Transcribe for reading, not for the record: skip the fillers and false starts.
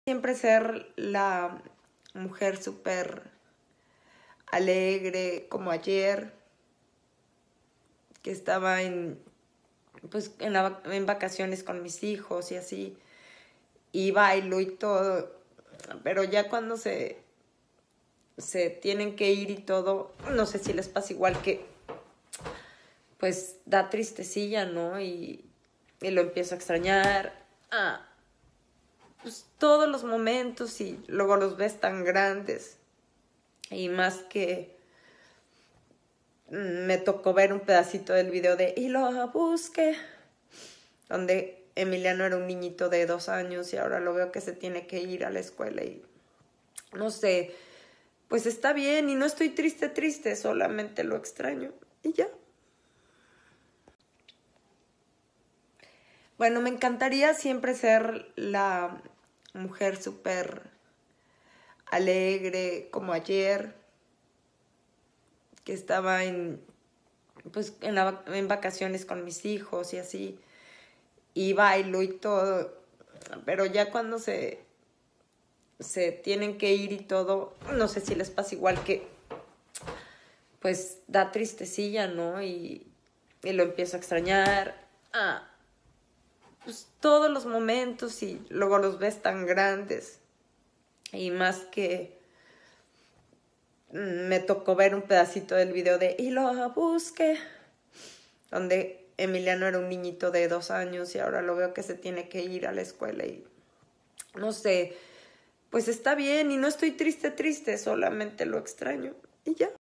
Siempre ser la mujer súper alegre, como ayer, que estaba en vacaciones con mis hijos y así, y bailo y todo, pero ya cuando se tienen que ir y todo, no sé si les pasa igual que, pues da tristecilla, ¿no? Y lo empiezo a extrañar. Pues todos los momentos y luego los ves tan grandes. Y más que me tocó ver un pedacito del video de Y lo busqué, donde Emiliano era un niñito de 2 años y ahora lo veo que se tiene que ir a la escuela y no sé, pues está bien y no estoy triste, solamente lo extraño y ya. Bueno, me encantaría siempre ser la mujer súper alegre, como ayer, que estaba en vacaciones con mis hijos y así, y bailo y todo, pero ya cuando se tienen que ir y todo, no sé si les pasa igual que, pues da tristecilla, ¿no? Y lo empiezo a extrañar. Pues todos los momentos y luego los ves tan grandes. Y más que me tocó ver un pedacito del video de Y lo busqué, donde Emiliano era un niñito de 2 años y ahora lo veo que se tiene que ir a la escuela y no sé, pues está bien y no estoy triste, solamente lo extraño y ya.